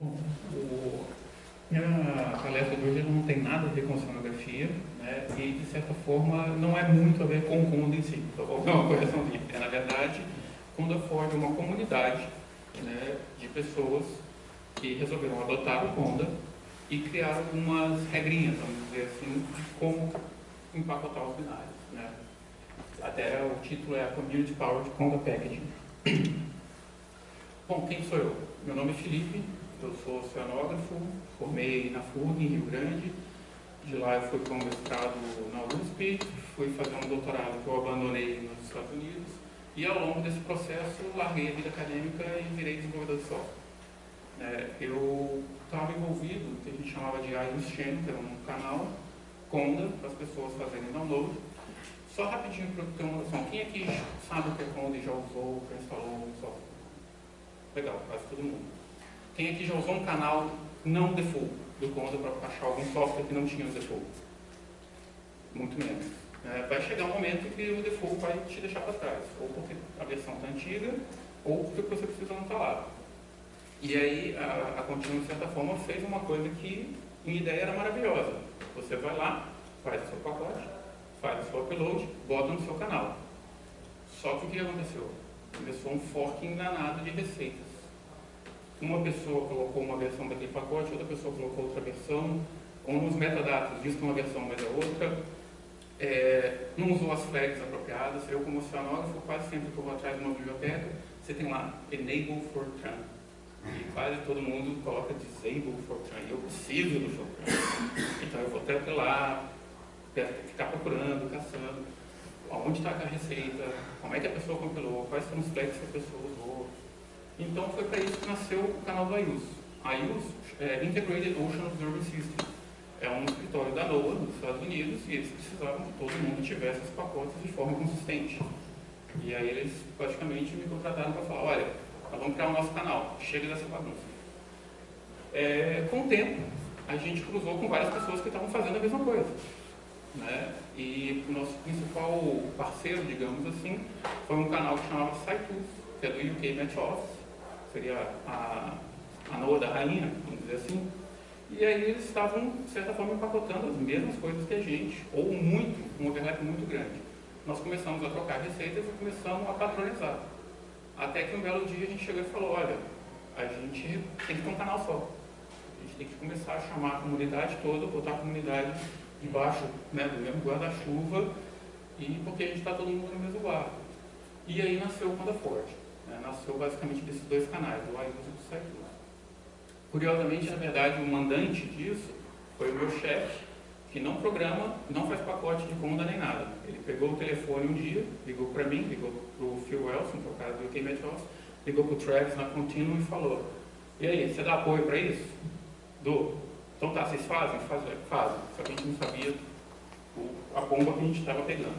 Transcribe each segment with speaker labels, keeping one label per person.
Speaker 1: Bom, minha palestra de hoje não tem nada a ver com oceanografia, né, e de certa forma não é muito a ver com o Conda em si. Então, vou dar uma correção aqui. Na verdade, Conda Ford é uma comunidade, né, de pessoas que resolveram adotar o Conda e criar algumas regrinhas, vamos dizer assim, de como empacotar os binários, né. Até o título é a Community Powered Conda Packaging. Bom, quem sou eu? Meu nome é Felipe, eu sou oceanógrafo, formei na FURG, em Rio Grande. De lá eu fui para um mestrado na USP, fui fazer um doutorado que eu abandonei nos Estados Unidos, e ao longo desse processo larguei a vida acadêmica e virei desenvolvedor de software. Eu estava envolvido no que a gente chamava de iOS Channel, que era um canal Conda para as pessoas fazerem download. Só rapidinho para eu ter uma noção, quem aqui sabe o que é Conda e já usou, já instalou um software? Legal, quase todo mundo. Quem aqui já usou um canal não default do Conda para baixar algum software que não tinha o default? Muito menos. Vai chegar um momento que o default vai te deixar para trás, ou porque a versão está antiga, ou porque você precisa não estar lá. E aí a Continuum, de certa forma, fez uma coisa que, em ideia, era maravilhosa. Você vai lá, faz o seu pacote, faz o seu upload, bota no seu canal. Só que o que aconteceu? Começou um forking danado de receitas. Uma pessoa colocou uma versão daquele pacote, outra pessoa colocou outra versão, ou nos metadados diz que uma versão, mas é outra. Não usou as flags apropriadas. Eu, como oceanógrafo, quase sempre que eu vou atrás de uma biblioteca, você tem lá Enable Fortran. E quase todo mundo coloca Disable Fortran. E eu preciso do Fortran. Então eu vou até lá, ficar procurando, caçando. Onde está a receita? Como é que a pessoa compilou? Quais são os flags que a pessoa usou? Então foi para isso que nasceu o canal do IUS. IUS é Integrated Ocean Observing System. É um escritório da NOAA, dos Estados Unidos, e eles precisavam que todo mundo tivesse os pacotes de forma consistente. E aí eles praticamente me contrataram para falar, olha, nós vamos criar o nosso canal, chega dessa bagunça. Com o tempo, a gente cruzou com várias pessoas que estavam fazendo a mesma coisa. Né? E o nosso principal parceiro, digamos assim, foi um canal que chamava SciTools, que é do UK Met Office, seria a NOAA da rainha, vamos dizer assim. E aí eles estavam, de certa forma, empacotando as mesmas coisas que a gente, ou um overlap muito grande. Nós começamos a trocar receitas e começamos a padronizar. Até que um belo dia a gente chegou e falou, olha, a gente tem que ter um canal só. A gente tem que começar a chamar a comunidade toda, botar a comunidade debaixo, né, do mesmo guarda-chuva, e porque a gente está todo mundo no mesmo barco. E aí nasceu o Conda Ford. Nasceu basicamente desses dois canais, do iUS e do SciTools. Curiosamente, na verdade, o mandante disso foi o meu chefe, que não programa, não faz pacote de Conda nem nada. Ele pegou o telefone um dia, ligou para mim, ligou para o Phil Wilson, que é o cara do UK Met Office, ligou para o Travis na Continuum e falou, e aí, você dá apoio para isso? Dou. Então tá, vocês fazem? Fazem. Só que a gente não sabia a bomba que a gente estava pegando.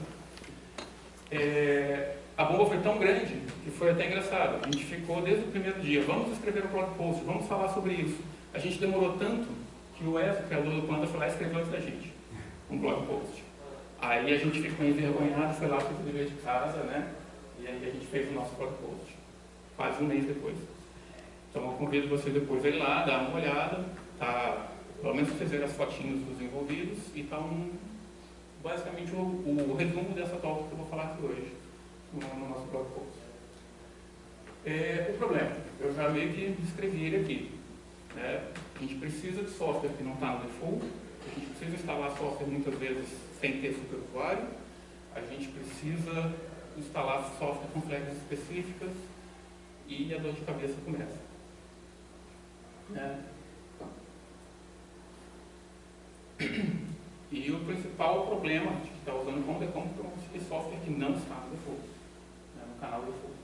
Speaker 1: A bomba foi tão grande que foi até engraçado. A gente ficou desde o primeiro dia, vamos escrever um blog post, vamos falar sobre isso. A gente demorou tanto que o Wes, o criador do Conda, foi lá e escreveu antes da gente um blog post. Aí a gente ficou envergonhado, foi lá, fez o dever de casa, né? E aí a gente fez o nosso blog post, quase um mês depois. Então eu convido vocês depois a ir lá, dar uma olhada, tá? Pelo menos vocês verem as fotinhos dos envolvidos e tá basicamente o resumo dessa talk que eu vou falar aqui hoje no nosso blog post. O problema, eu já meio que descrevi ele aqui. Né? A gente precisa de software que não está no default, a gente precisa instalar software muitas vezes sem ter superusuário, a gente precisa instalar software com flags específicas e a dor de cabeça começa. E o principal problema de estar usando o Conda é como conseguir software que não está no default, no canal default.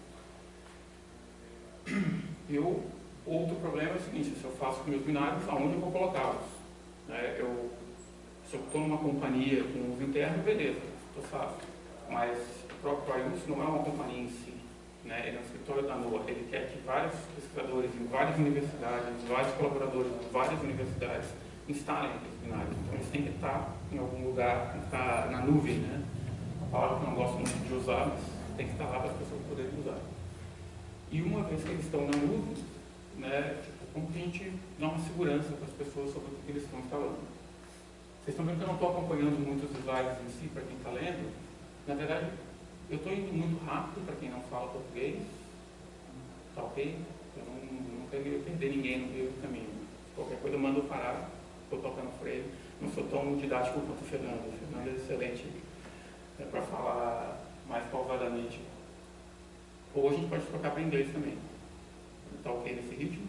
Speaker 1: Outro problema é o seguinte, se eu faço com meus binários, aonde eu vou colocá-los? Se eu estou numa companhia com uso interno, beleza, estou fácil. Mas o próprio iUS não é uma companhia em si. Ele é um escritório da NOAA, ele quer que vários pesquisadores em várias universidades, vários colaboradores de várias universidades instalem aqueles binários. Então eles têm que estar em algum lugar, tem que estar na nuvem, né? Uma palavra que eu não gosto muito de usar, mas tem que estar lá para as pessoas poderem usar. E uma vez que eles estão na nuvem, como que a gente dá uma segurança para as pessoas sobre o que eles estão instalando. Vocês estão vendo que eu não estou acompanhando muito os slides em si, para quem está lendo. Na verdade, eu estou indo muito rápido para quem não fala português. Tá ok? Eu não quero perder ninguém no meio do caminho. Qualquer coisa eu mando parar, estou tocando freio. Não sou tão didático quanto o Fernando. O Fernando é excelente para falar mais pausadamente. Ou a gente pode trocar para inglês também. Está ok nesse ritmo?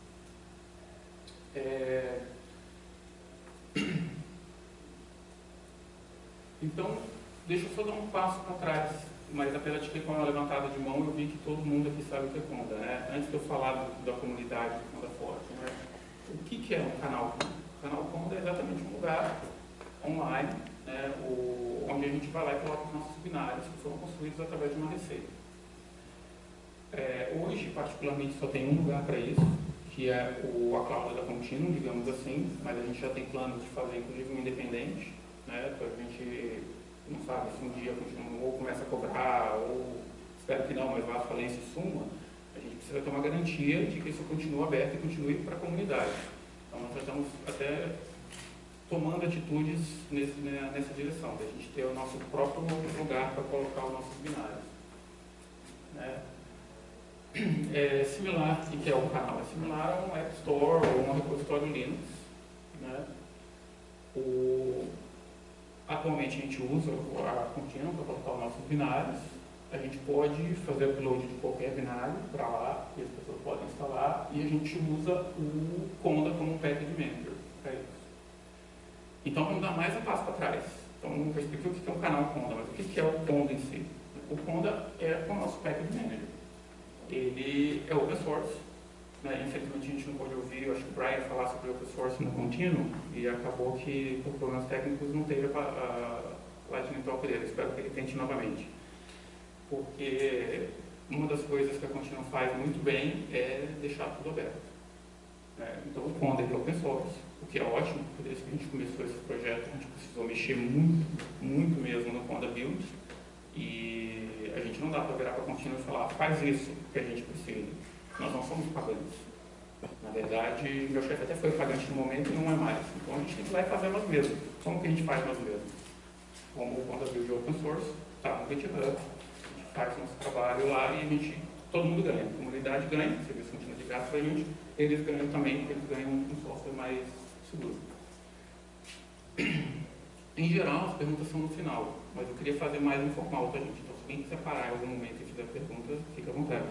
Speaker 1: Então, deixa eu só dar um passo para trás, mas apesar de que com a levantada de mão eu vi que todo mundo aqui sabe o que é Conda, né? Antes de eu falar da comunidade do Conda Forte, né? O que é um canal Conda? O canal Conda é exatamente um lugar online, né? Onde a gente vai lá e coloca os nossos binários que foram construídos através de uma receita. Hoje, particularmente, só tem um lugar para isso, que é a cláusula da Continuum, digamos assim, mas a gente já tem planos de fazer, inclusive, um independente, né, para a gente, não sabe, se um dia ou começa a cobrar, ou espero que não, mas vai à falência e suma, a gente precisa ter uma garantia de que isso continue aberto e continue para a comunidade. Então, nós já estamos até tomando atitudes nessa direção, de a gente ter o nosso próprio lugar para colocar os nossos binários. Né? É similar, o que é o canal? É similar a um App Store ou um repositório Linux. Né? Atualmente a gente usa a Continuum para colocar os nossos binários. A gente pode fazer upload de qualquer binário para lá, e as pessoas podem instalar, e a gente usa o Conda como um package manager para isso. Então vamos dar mais um passo para trás. Então eu expliquei o que é um canal Conda, mas o que é o Conda em si? O Conda é o nosso package manager. Ele é open source, né? Infelizmente a gente não pode ouvir, eu acho que o Brian falar sobre open source no contínuo, e acabou que por problemas técnicos não teve a Lightning Talk dele. Espero que ele tente novamente, porque uma das coisas que a Continuum faz muito bem é deixar tudo aberto, né? Então o Conda é open source, o que é ótimo, porque desde que a gente começou esse projeto a gente precisou mexer muito mesmo no Conda Build. E a gente não dá para virar para a Continuum e falar, faz isso que a gente precisa. Nós não somos pagantes. Na verdade, meu chefe até foi pagante no momento e não é mais. Então a gente tem que ir lá e fazer nós mesmos. Como que a gente faz nós mesmos? Como o Conda Build Open Source, está no GitHub, a gente faz nosso trabalho lá e todo mundo ganha. A comunidade ganha, o serviço continua de graça para a gente, eles ganham também, porque eles ganham um software mais seguro. Em geral, as perguntas são no final, mas eu queria fazer mais informal, tá, gente? Então, se alguém quiser parar em algum momento e fizer perguntas, fica à vontade.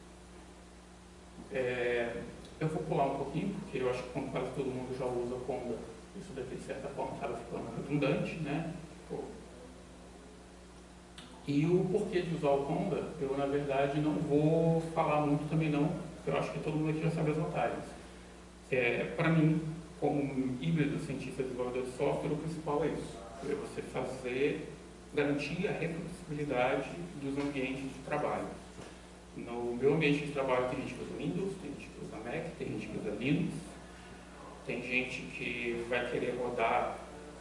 Speaker 1: Eu vou pular um pouquinho, porque eu acho que como quase todo mundo já usa Conda, isso deve, de certa forma, acaba ficando redundante, né? E o porquê de usar o Conda, eu, na verdade, não vou falar muito também não, porque eu acho que todo mundo aqui já sabe as vantagens. Para mim, como um híbrido cientista desenvolvedor de software, o principal é isso. É você garantir a reproducibilidade dos ambientes de trabalho. No meu ambiente de trabalho tem gente que usa Windows, tem gente que usa Mac, tem gente que usa Linux, tem gente que vai querer rodar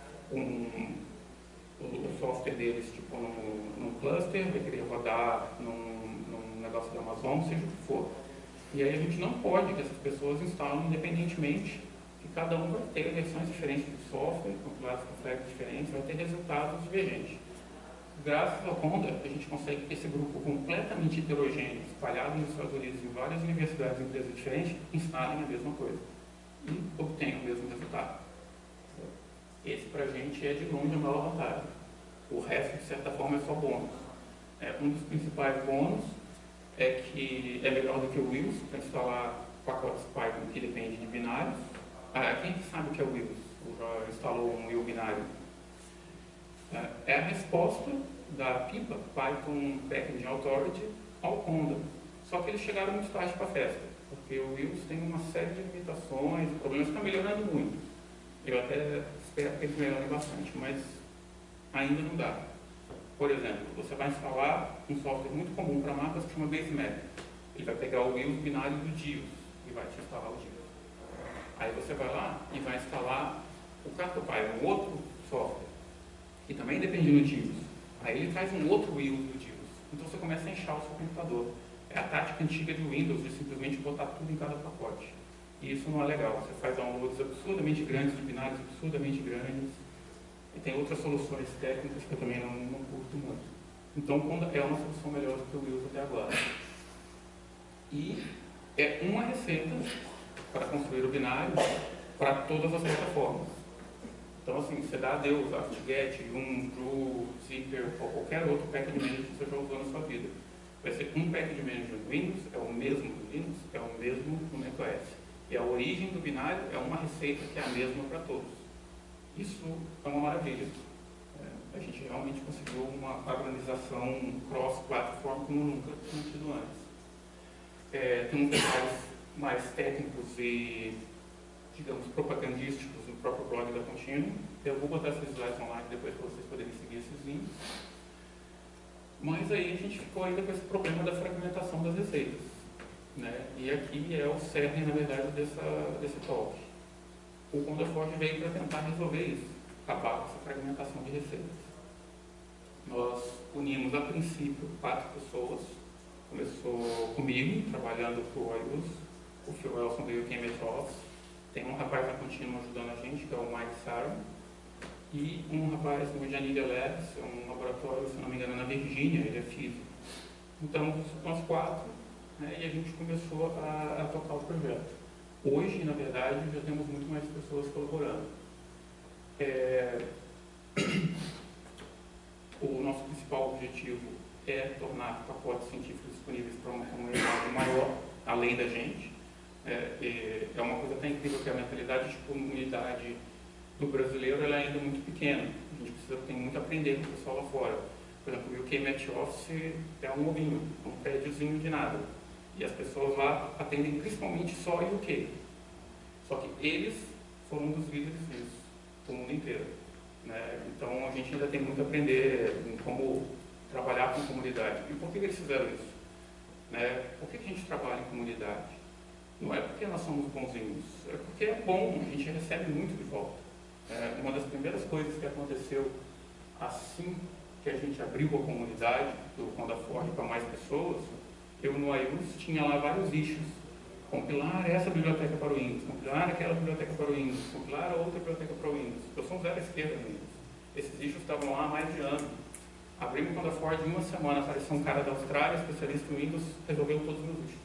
Speaker 1: o software deles tipo num cluster, vai querer rodar num negócio da Amazon, seja o que for. E aí a gente não pode que essas pessoas instalem independentemente, que cada um vai ter versões diferentes do software, compilados com flags diferentes, vai ter resultados divergentes. Graças ao Conda, a gente consegue que esse grupo completamente heterogêneo, espalhado nos Estados Unidos em várias universidades e empresas diferentes, instalem a mesma coisa e obtenham o mesmo resultado. Esse, para a gente, é de longe a maior vantagem. O resto, de certa forma, é só bônus. Um dos principais bônus é que é melhor do que o Wheels para instalar pacotes Python que depende de binários. Quem sabe o que é o Wheels? Ou já instalou um Wheel binário? É a resposta da PIPA, Python Packaging Authority, ao Conda. Só que eles chegaram muito tarde para a festa, porque o Wheels tem uma série de limitações, o problema está melhorando muito. Eu até espero que eles melhorem bastante, mas ainda não dá. Por exemplo, você vai instalar um software muito comum para mapas que chama Basemap. Ele vai pegar o Wheels binário do DIOS e vai te instalar o DIOS. Aí você vai lá e vai instalar o CartoPy, um outro software, que também depende do DIOS. Aí ele traz um outro Wheels do DIOS. Então você começa a inchar o seu computador. É a tática antiga de Windows de simplesmente botar tudo em cada pacote. E isso não é legal. Você faz downloads absurdamente grandes, de binários absurdamente grandes, e tem outras soluções técnicas que eu também não curto muito. Então, é uma solução melhor do que eu uso até agora. E é uma receita para construir o binário para todas as plataformas. Então, assim, você dá adeus a Get, Drew, Zipper, ou qualquer outro package manager que você já usou na sua vida. Vai ser um package manager no Windows, é o mesmo no Linux, é o mesmo no macOS. E a origem do binário é uma receita que é a mesma para todos. Isso é uma maravilha. A gente realmente conseguiu uma padronização cross-platform como nunca tinha tido antes. Tem uns detalhes mais técnicos e, digamos, propagandísticos no próprio blog da Continuum. Eu vou botar esses slides online depois para vocês poderem seguir esses links. Mas aí a gente ficou ainda com esse problema da fragmentação das receitas, né? E aqui é o cerne, na verdade, desse talk. O CondaForge veio para tentar resolver isso, acabar com essa fragmentação de receitas. Nós unimos, a princípio, 4 pessoas. Começou comigo, trabalhando para o iUse. O Phil Wilson veio aqui em Office. Tem um rapaz na Continuum ajudando a gente, que é o Mike Saron. E um rapaz no Janiga Labs, um laboratório, se não me engano, na Virgínia, ele é físico. Então, nós 4, né, e a gente começou a tocar o projeto. Hoje, na verdade, já temos muito mais pessoas colaborando. O nosso principal objetivo é tornar pacotes científicos disponíveis para uma comunidade maior, além da gente. É uma coisa até incrível que a mentalidade de comunidade do brasileiro ela é ainda muito pequena. A gente tem muito a aprender com o pessoal lá fora. Por exemplo, o UK Match Office é um ovinho, um prédiozinho de nada. E as pessoas lá atendem principalmente só o UK. Só que eles foram um dos líderes disso, do mundo inteiro. Né? Então a gente ainda tem muito a aprender em como trabalhar com comunidade. E por que eles fizeram isso? Né? Por que a gente trabalha em comunidade? Não é porque nós somos bonzinhos, é porque é bom, a gente recebe muito de volta. Uma das primeiras coisas que aconteceu assim que a gente abriu a comunidade do CondaForge para mais pessoas, eu no iUse tinha lá vários issues. Compilar essa biblioteca para o Windows, compilar aquela biblioteca para o Windows, compilar a outra biblioteca para o Windows. Eu sou um zero à esquerda no Windows. Esses issues estavam lá há mais de ano. Abrimos o CondaForge em uma semana, apareceu um cara da Austrália, especialista em Windows, resolveu todos os meus issues.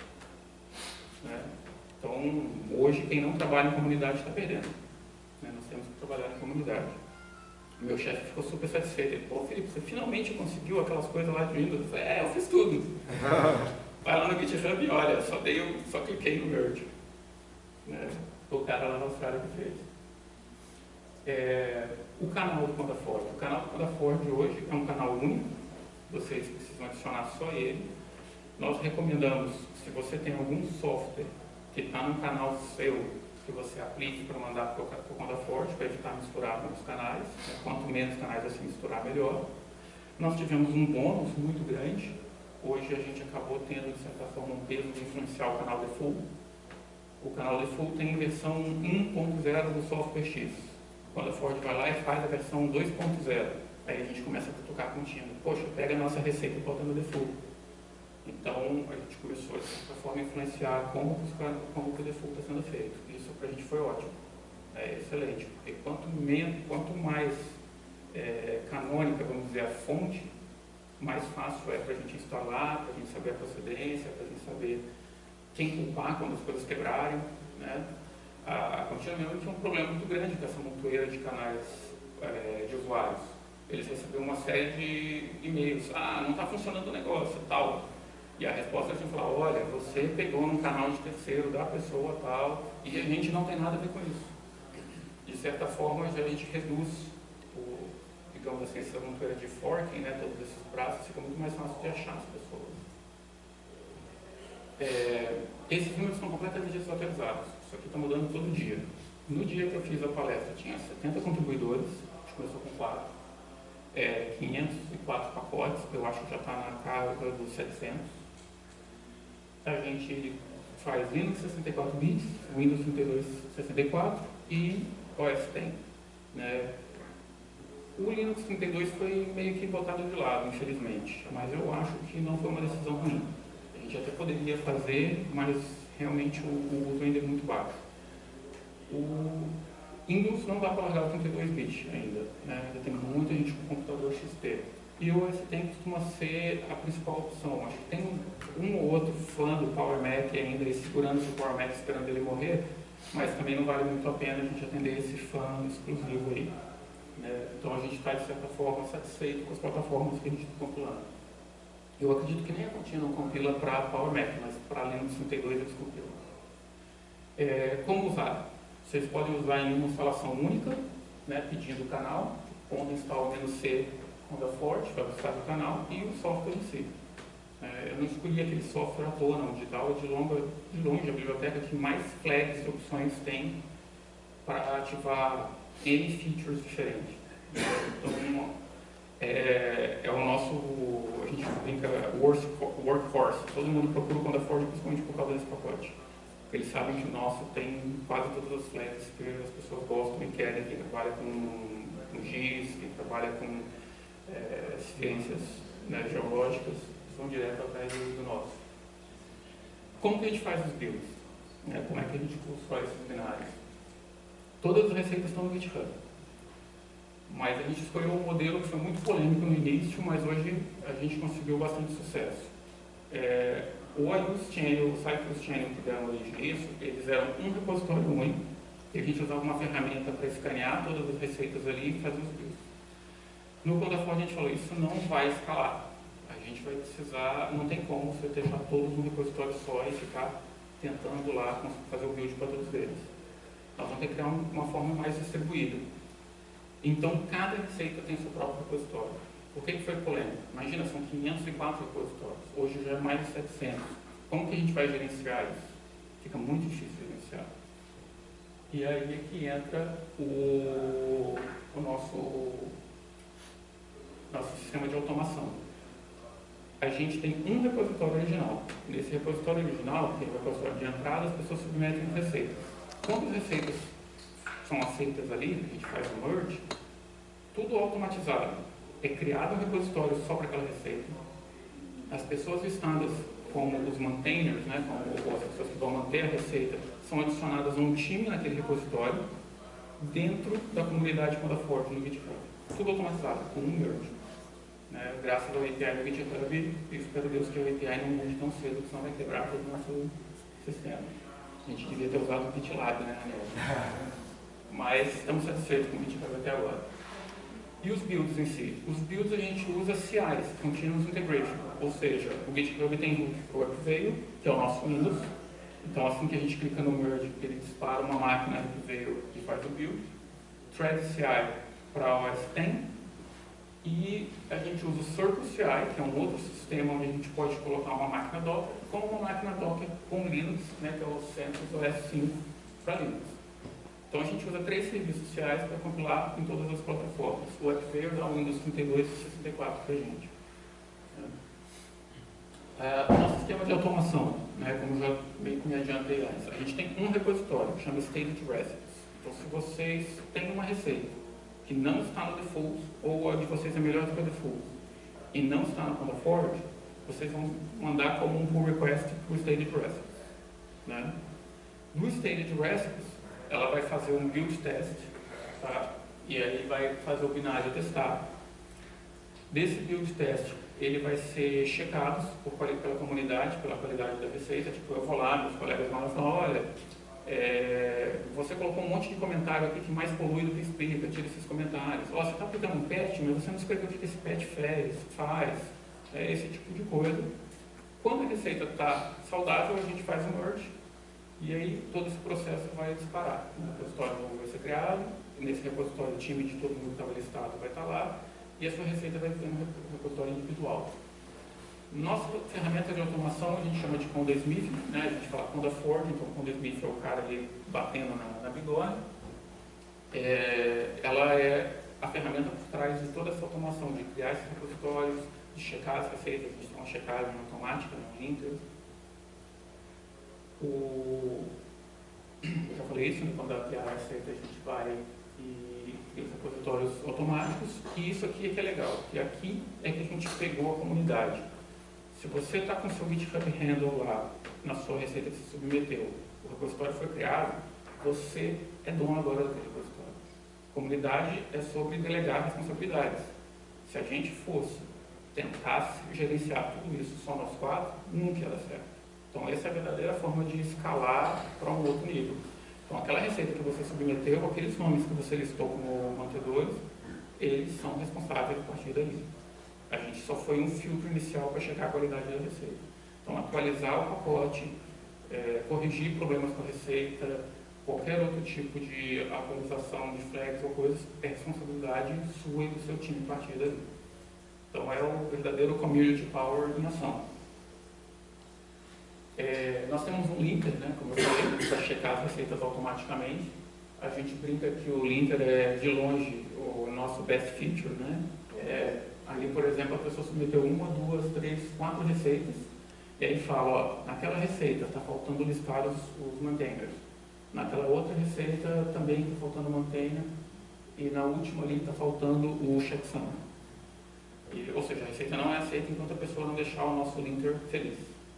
Speaker 1: Então, hoje, quem não trabalha em comunidade está perdendo. Nós temos que trabalhar em comunidade. O meu chefe ficou super satisfeito. Ele falou, Felipe, você finalmente conseguiu aquelas coisas lá de Windows? Eu falei, eu fiz tudo. Vai lá no GitHub e olha, só cliquei no merge. O cara lá na Austrália que fez. O canal do CondaForge. O canal do CondaForge hoje é um canal único. Vocês precisam adicionar só ele. Nós recomendamos, se você tem algum software que está no canal seu, que você aplique para mandar para o CondaForge, para evitar misturar com os canais. Quanto menos canais assim misturar, melhor. Nós tivemos um bônus muito grande. Hoje a gente acabou tendo, de certa forma, um peso de influenciar o canal default. O canal default tem versão 1.0 do software X. Quando a Ford vai lá e faz a versão 2.0, aí a gente começa a tocar contínuo. Poxa, pega a nossa receita e bota no default. Então a gente começou, de certa forma, a influenciar como o default está sendo feito. Isso para a gente foi ótimo. É excelente. Porque quanto mais canônica, vamos dizer, a fonte, mais fácil é para a gente instalar, para a gente saber a procedência, para a gente saber quem culpar quando as coisas quebrarem. Né? A Continuum tinha um problema muito grande com essa montoeira de canais de usuários. Eles receberam uma série de e-mails, não está funcionando o negócio, tal. E a resposta é assim, falar, olha, você pegou num canal de terceiro da pessoa tal, e a gente não tem nada a ver com isso. De certa forma, a gente reduz digamos assim, essa montoeira de forking, né, todos esses braços, fica muito mais fácil de achar as pessoas. Esses números são completamente desatualizados. Isso aqui está mudando todo dia. No dia que eu fiz a palestra, tinha 70 contribuidores, a gente começou com 4. 504 pacotes, eu acho que já está na casa dos 700. A gente faz Linux 64 bits, Windows 32 64 e OS X. Né? O Linux 32 foi meio que botado de lado, infelizmente, mas eu acho que não foi uma decisão ruim. A gente até poderia fazer, mas realmente o uso ainda é muito baixo. O Windows não dá para largar o 32 bits ainda, né? Ainda tem muita gente com computador XP. E o OS10 costuma ser a principal opção. Acho que tem um ou outro fã do Power Mac ainda segurando o Power Mac, esperando ele morrer, mas também não vale muito a pena a gente atender esse fã exclusivo aí, né? Então a gente está, de certa forma, satisfeito com as plataformas que a gente está compilando. Eu acredito que nem a Continua não compila para Power Mac, mas para Linux 32 eles compilam. Como usar? Vocês podem usar em uma instalação única, né, pedindo o canal, quando instala o "-c", quando é forte, vai buscar o canal e o software em si. Eu não escolhi aquele software à toa, não. Digital é de longe a biblioteca que mais flags e opções tem para ativar N features diferentes. Então, é o nosso, a gente brinca, workhorse. Todo mundo procura o Condaford principalmente por causa desse pacote. Eles sabem que o nosso tem quase todas as flags que as pessoas gostam e querem. Quem trabalha com GIS, quem trabalha com ciências, né, geológicas, vão direto atrás do nosso. Como que a gente faz os builds? Como é que a gente constrói esses binários? Todas as receitas estão no GitHub. Mas a gente escolheu um modelo que foi muito polêmico no início, mas hoje a gente conseguiu bastante sucesso. O iUse Channel, o Cypress Channel que deram origem a isso, eles eram um repositório único, e a gente usava uma ferramenta para escanear todas as receitas ali e fazer os builds. No Condaford a gente falou, isso não vai escalar. A gente vai precisar, não tem como você deixar todos num repositório só e ficar tentando lá fazer o build para todos eles. Nós vamos ter que criar uma forma mais distribuída. Então, cada receita tem seu próprio repositório. Por que foi polêmico? Imagina, são 504 repositórios. Hoje já é mais de 700. Como que a gente vai gerenciar isso? Fica muito difícil gerenciar. E aí é que entra o nosso sistema de automação. A gente tem um repositório original. Nesse repositório original, que é o repositório de entrada, as pessoas submetem as receitas. Quando as receitas são aceitas ali, a gente faz o merge, tudo automatizado. É criado um repositório só para aquela receita. As pessoas listadas como os maintainers, né, como as pessoas que vão manter a receita, são adicionadas a um time naquele repositório dentro da comunidade Condaford no GitHub. Tudo automatizado, com um merge. Graças ao API do GitHub, eu espero Deus que o API não mude tão cedo, porque senão vai quebrar todo o nosso sistema. A gente devia ter usado o GitLab, né? Mas estamos satisfeitos com o GitHub até agora. E os builds em si? Os builds a gente usa CIs, Continuous Integration, ou seja, o GitHub tem root para o WebVeil, que é o nosso Windows. Então, assim que a gente clica no merge, ele dispara uma máquina WebVeil e faz o build. Thread CI para OS X. E a gente usa o Circle CI, que é um outro sistema onde a gente pode colocar uma máquina Docker, como uma máquina Docker com Linux, né, que é o CentOS OS 5 para Linux. Então a gente usa 3 serviços CI para compilar em todas as plataformas. O WebVeil dá o Windows 32 e 64 para a gente. O nosso sistema de automação, né, como já meio que me adiantei antes, a gente tem um repositório que chama Stated Recipes. Então se vocês têm uma receita que não está no default, ou a de vocês é melhor do que o default, e não está no Condaford, vocês vão mandar como um pull request para o Stated Recipes. Né? No Stated Recipes, ela vai fazer um build test, tá? E aí vai fazer o binário testar. Desse build test, ele vai ser checado pela comunidade, pela qualidade da receita. Tipo, eu vou lá, meus colegas vão lá e falam, olha, você colocou um monte de comentário aqui que mais polui do que explica, tira esses comentários. Você está aplicando um patch, mas você não escreveu o que esse patch faz, esse tipo de coisa. Quando a receita está saudável, a gente faz um merge, e aí todo esse processo vai disparar. O repositório novo vai ser criado, nesse repositório o time de todo mundo que estava listado vai estar lá, e a sua receita vai ter um repositório individual. Nossa ferramenta de automação a gente chama de Condasmith, né? A gente fala Condaford, então Condasmith é o cara ali batendo na bigorna. Ela é a ferramenta por trás de toda essa automação, de criar esses repositórios, de checar as receitas, a gente tem uma checagem automática, um linter. Eu já falei isso, né? Quando criar a receita a gente vai e cria os repositórios automáticos, e isso aqui é que é legal, que aqui é que a gente pegou a comunidade. Se você está com seu GitHub Handle lá na sua receita que se submeteu, o repositório foi criado, você é dono agora daquele repositório. Comunidade é sobre delegar responsabilidades. Se a gente fosse tentar gerenciar tudo isso só nós quatro, nunca ia dar certo. Então essa é a verdadeira forma de escalar para um outro nível. Então aquela receita que você submeteu, aqueles nomes que você listou como mantedores, eles são responsáveis a partir daí. A gente só foi um filtro inicial para chegar à qualidade da receita. Então atualizar o pacote, corrigir problemas com a receita, qualquer outro tipo de atualização de flags ou coisas, é responsabilidade sua e do seu time a partir daí. Então é o verdadeiro community power em ação. Nós temos um linker, né, como eu falei, para checar as receitas automaticamente. A gente brinca que o linker é, de longe, o nosso best feature, né? Ali, por exemplo, a pessoa submeteu 1, 2, 3, 4 receitas, e aí fala, ó, naquela receita está faltando listar os maintainers. Naquela outra receita também está faltando maintainer, e na última ali está faltando o checksum. Ou seja, a receita não é aceita enquanto a pessoa não deixar o nosso linker feliz.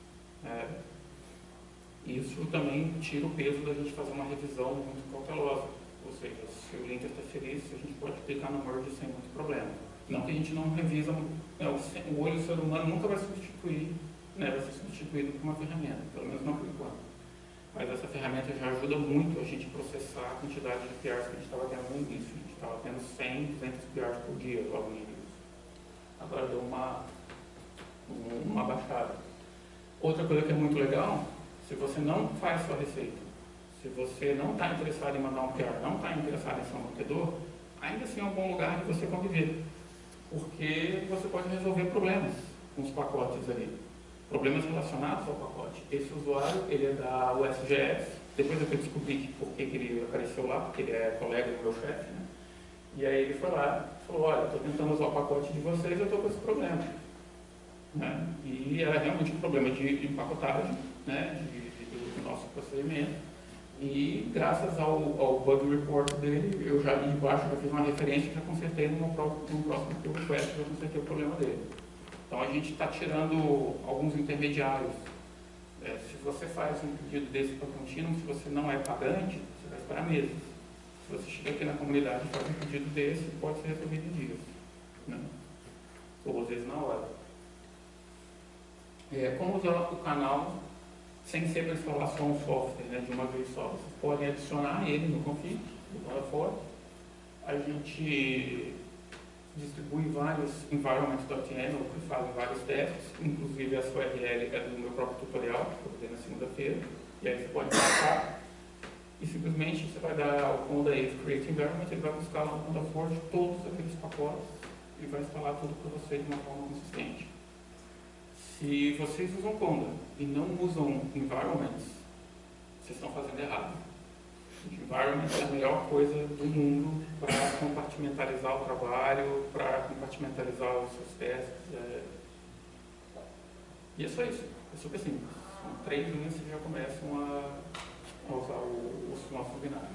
Speaker 1: Isso também tira o peso da gente fazer uma revisão muito cautelosa. Ou seja, se o linker está feliz, a gente pode clicar no merge sem muito problema. Não que a gente não revisa, o olho do ser humano nunca vai substituir, vai ser substituído por uma ferramenta, pelo menos não por enquanto. Mas essa ferramenta já ajuda muito a gente processar a quantidade de PRs que a gente estava tendo no início. A gente estava tendo 100, 200 PRs por dia logo no início. Agora deu uma baixada. Outra coisa que é muito legal, se você não faz sua receita, se você não está interessado em mandar um PR, não está interessado em ser um mantedor, ainda assim é um bom lugar de você conviver. Porque você pode resolver problemas com os pacotes ali. Problemas relacionados ao pacote. Esse usuário, ele é da USGS, depois eu descobri por que ele apareceu lá, porque ele é colega do meu chefe, né? E aí ele foi lá e falou, olha, estou tentando usar o pacote de vocês e eu estou com esse problema. Né? E era realmente um problema de empacotagem, né? do nosso procedimento. E graças ao bug report dele, eu já ali embaixo já fiz uma referência e já consertei no próximo pull request, já consertei o problema dele. Então a gente está tirando alguns intermediários. Se você faz um pedido desse para contínuo, se você não é pagante, você vai esperar meses. Se você chega aqui na comunidade e faz um pedido desse, pode ser resolvido em dias. Né? Ou às vezes na hora. Como usar o canal sem ser para instalar só um software, né, de uma vez só? Vocês podem adicionar ele no config, do fora. A gente distribui vários environment.yaml que fazem vários testes, inclusive essa URL é do meu próprio tutorial, que eu vou ter na segunda-feira, e aí você pode passar e simplesmente você vai dar o comando aí create environment, ele vai buscar lá no Conda4 todos aqueles pacotes e vai instalar tudo para você de uma forma consistente. Se vocês usam Conda e não usam environments, vocês estão fazendo errado. Environment é a melhor coisa do mundo para compartimentalizar o trabalho, para compartimentalizar os seus testes. E é só isso. É super simples. São 3 linhas que já começam a usar o nosso binário.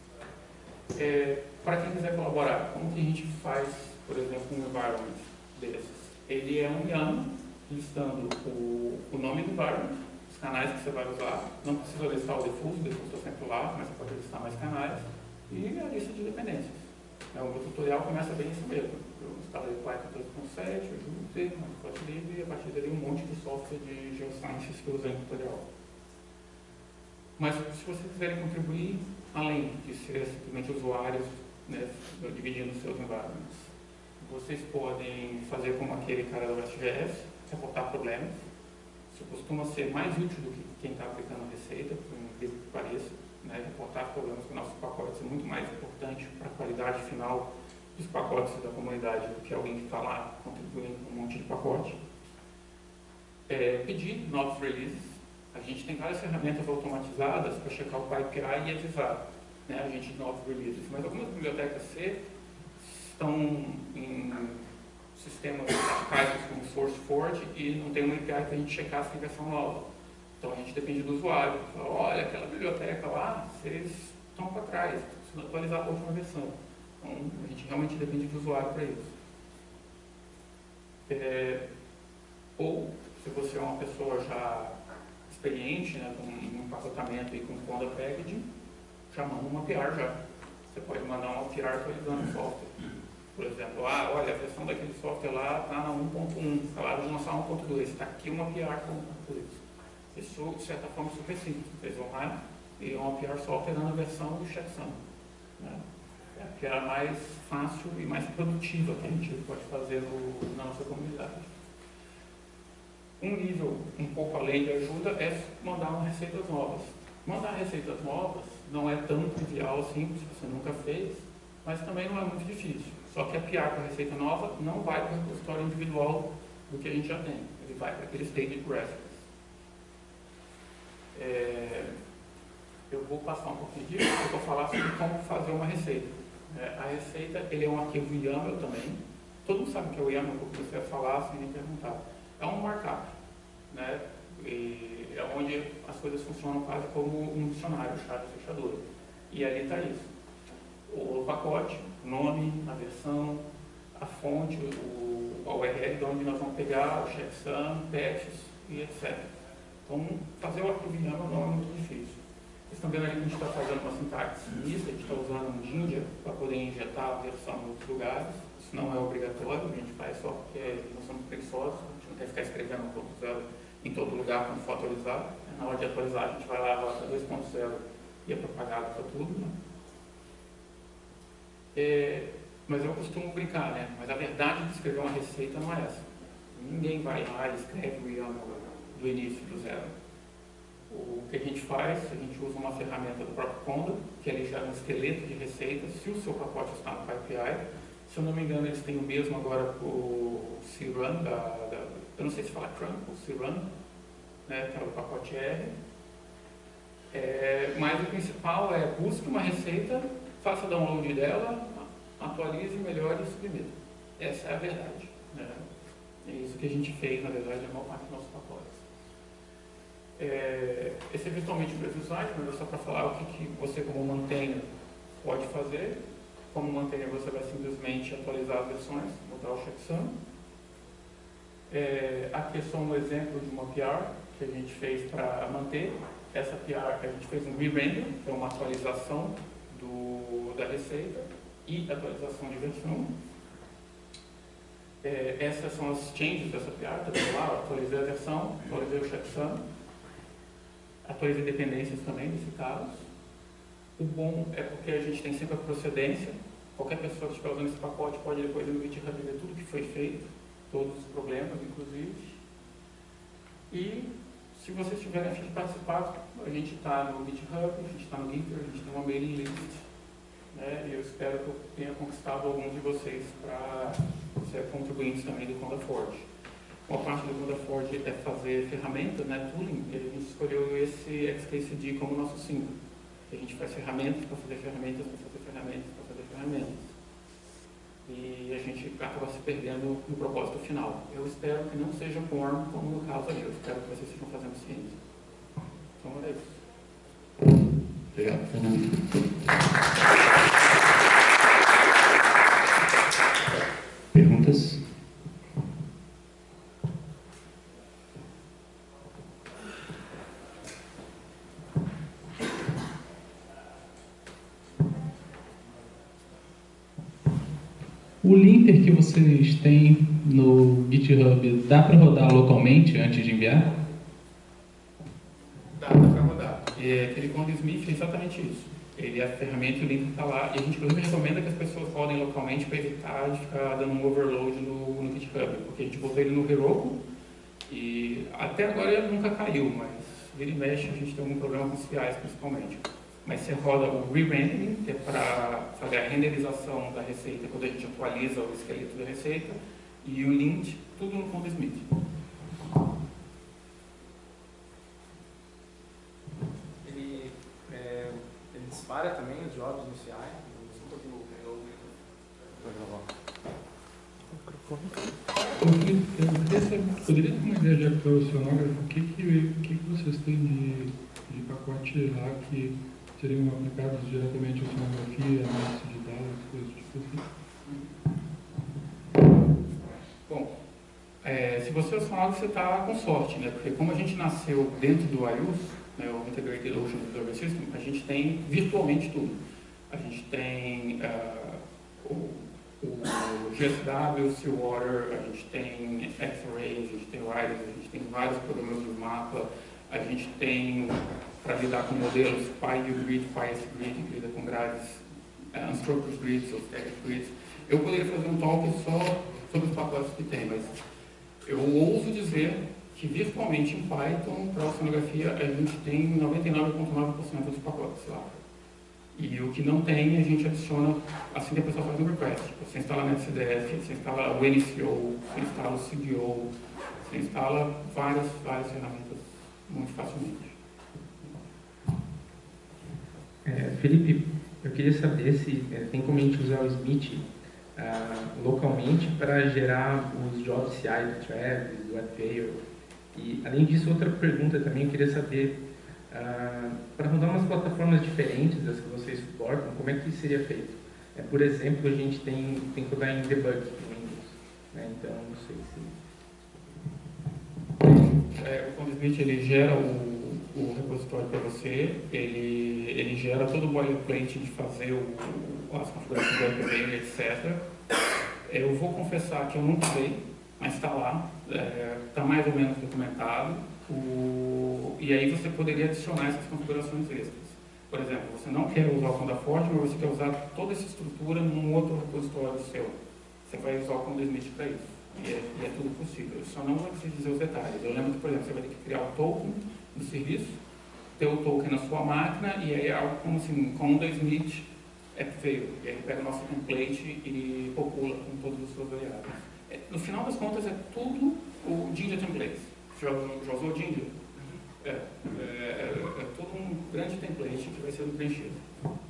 Speaker 1: Para quem quiser colaborar, como que a gente faz, por exemplo, um environment desses? Ele é um YAML listando o nome do environment, os canais que você vai usar. Não precisa listar o default está sempre lá, mas você pode listar mais canais. E a lista de dependências. O meu tutorial começa bem isso mesmo. Eu instalei o Python 2.7, o Jupyter, o Matplotlib e a partir dali um monte de software de geosciences que eu usei no tutorial. Mas se vocês quiserem contribuir, além de ser simplesmente usuários, né, dividindo seus environments, vocês podem fazer como aquele cara da USGS, reportar problemas. Isso costuma ser mais útil do que quem está aplicando a receita, por incrível que pareça. Né, reportar problemas com nossos pacotes é muito mais importante para a qualidade final dos pacotes da comunidade do que alguém que está lá contribuindo com um monte de pacote. Pedir novos releases. A gente tem várias ferramentas automatizadas para checar o PyPI e avisar, né, a gente de novos releases. Mas algumas bibliotecas C estão em sistemas arcaicos como SourceForge e não tem uma API para a gente checar se tem versão nova. Então a gente depende do usuário. Fala, olha, aquela biblioteca lá, vocês estão para trás, precisam atualizar a última versão. Então a gente realmente depende do usuário para isso. Ou, se você é uma pessoa já experiente, né, com um empacotamento e com conda packaging, já manda uma PR já. Você pode mandar uma PR atualizando o software. Por exemplo, olha, a versão daquele software lá está na 1.1, acabaram de lançar 1.2, está aqui uma PR com 1.2. Isso, de certa forma, é super simples. Vocês vão lá e uma PR só alterando a versão do checksum. Né? É a PR mais fácil e mais produtiva que a gente pode fazer na nossa comunidade. Um nível um pouco além de ajuda é mandar receitas novas. Mandar receitas novas não é tão trivial assim, se você nunca fez, mas também não é muito difícil. Só que a PR com a receita nova não vai para o repositório individual do que a gente já tem. Ele vai para aquele staged recipes. Eu vou passar um pouquinho disso, eu vou falar sobre como fazer uma receita. A receita, ele é um arquivo YAML também. Todo mundo sabe o que é o YAML, porque você vai falar sem nem perguntar. É um markup, né? E é onde as coisas funcionam quase como um dicionário, chave fechadura. E ali está isso. O pacote, o nome, a versão, a fonte, a URL de onde nós vamos pegar, o checksum, patches e etc. Então, fazer o arquivo YAML não é muito difícil. Vocês estão vendo ali que a gente está fazendo uma sintaxe mista, a gente está usando um Jinja para poder injetar a versão em outros lugares. Isso não é obrigatório, a gente faz só porque nós somos preguiçosos, a gente não quer ficar escrevendo 1.0 em todo lugar quando for atualizar. Na hora de atualizar, a gente vai lá, volta 2.0 e é propagado para tudo. Né? Mas eu costumo brincar, né? Mas a verdade de escrever uma receita não é essa. Ninguém vai lá e escreve o YAML do início, do zero. O que a gente faz, a gente usa uma ferramenta do próprio Conda, que ali gera um esqueleto de receitas, se o seu pacote está no PyPI. Se eu não me engano, eles têm o mesmo agora para o CRUN, eu não sei se fala CRUN ou CRUN, né, que é o pacote R. Mas o principal é busque uma receita, faça download dela, atualize, melhore e submeta. Essa é a verdade. Né? É isso que a gente fez, na verdade, a maior parte dos nossos pacotes. Esse é virtualmente o mesmo slide, mas é só para falar o que você, como maintainer, pode fazer. Como maintainer, você vai simplesmente atualizar as versões, mudar o checksum. Aqui é só um exemplo de uma PR que a gente fez para manter. Essa PR, a gente fez um re-render, que é uma atualização da receita e atualização de versão. Essas são as changes dessa PR, tá vendo lá? Atualizei a versão, atualizei o checksum, atualizei dependências também, nesse caso. O bom é porque a gente tem sempre a procedência. Qualquer pessoa que estiver usando esse pacote pode depois ir no GitHub ver tudo que foi feito, todos os problemas, inclusive. E se vocês tiverem a fim de participar, a gente está no GitHub, a gente está no Gitter, a gente tem uma mailing list. Né? E eu espero que eu tenha conquistado alguns de vocês para ser contribuintes também do Conda Forge. Uma parte do Conda Forge é fazer ferramentas, né, tooling, e a gente escolheu esse XKCD como nosso símbolo. A gente faz ferramentas para fazer ferramentas, para fazer ferramentas, para fazer ferramentas. E a gente acaba se perdendo no propósito final. Eu espero que não seja porn, como no caso ali. Eu espero que vocês estejam fazendo ciência. Então é isso.
Speaker 2: Obrigado, Fernando. Perguntas? O linter que vocês têm no GitHub, dá para rodar localmente antes de enviar?
Speaker 1: Dá para rodar. Aquele Conda Smith é exatamente isso. Ele é a ferramenta e o linter está lá. E a gente, inclusive, recomenda que as pessoas rodem localmente para evitar de ficar dando um overload no GitHub. Porque a gente botou ele no Heroku e até agora ele nunca caiu, mas vira e mexe a gente tem algum problema com os CIs, principalmente. Mas você roda o re-rendering, que é para fazer a renderização da receita, quando a gente atualiza o esqueleto da receita, e o lint, tudo no Conda Smith.
Speaker 3: Ele dispara também os jobs no CI?
Speaker 4: Eu poderia ter uma ideia já para o oceanógrafo, o que vocês têm de pacote lá que seriam aplicados diretamente à oceanografia, análise de dados, coisas do tipo assim?
Speaker 1: Bom, Se você é oceanógrafo, você está com sorte, né? Porque como a gente nasceu dentro do IOS, né, o Integrated Ocean Observatory System, a gente tem virtualmente tudo. A gente tem o GSW, Seawater, a gente tem X-Rays, a gente tem Riders, a gente tem vários programas de mapa, a gente tem, para lidar com modelos, PyGrid, PySGrid, que lida com grades, Unstructured Grids ou Static Grids. Eu poderia fazer um talk só sobre os pacotes que tem, mas eu ouso dizer que virtualmente em Python, para a oceanografia, a gente tem 99,9% dos pacotes lá. E o que não tem, a gente adiciona assim que a pessoa faz um request. Você instala NetCDF, você instala o NCO, você instala o CDO, você instala várias ferramentas muito facilmente.
Speaker 5: Felipe, eu queria saber se tem como a gente usar o Smith localmente para gerar os jobs CI do Travis, do Webtail. E, além disso, outra pergunta também, eu queria saber, para rodar umas plataformas diferentes das que vocês suportam, como é que isso seria feito? Por exemplo, a gente tem que rodar em debug no Windows, né? Então, não sei se...
Speaker 1: O CodeSmith, ele gera o repositório para você, ele gera todo o boilerplate de fazer as configurações do RPM, etc. Eu vou confessar que eu não sei, mas está lá, está mais ou menos documentado, e aí você poderia adicionar essas configurações extras. Por exemplo, você não quer usar o Condaforge, mas você quer usar toda essa estrutura num outro repositório seu. Você vai usar o CodeSmith para isso. E é tudo possível. Eu só não vou dizer os detalhes. Eu lembro que, por exemplo, você vai ter que criar o token do serviço, ter o token na sua máquina, e aí é algo como assim, CodeSmith AppVeil. E aí ele pega o nosso template e popula com todas as suas variáveis. No final das contas, é tudo o Jinja Templates. Já usou o Jinja? É todo um grande template que vai sendo preenchido.